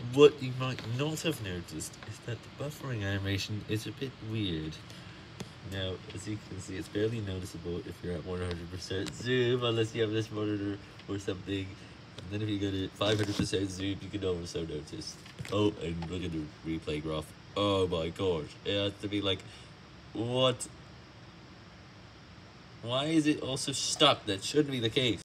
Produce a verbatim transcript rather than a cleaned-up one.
What you might not have noticed is that the buffering animation is a bit weird. Now, as you can see, it's barely noticeable if you're at one hundred percent zoom, unless you have this monitor or something. And then if you go to five hundred percent zoom, you can also notice. Oh, and look at the replay graph. Oh my god. It has to be like, what? Why is it also stuck? That shouldn't be the case.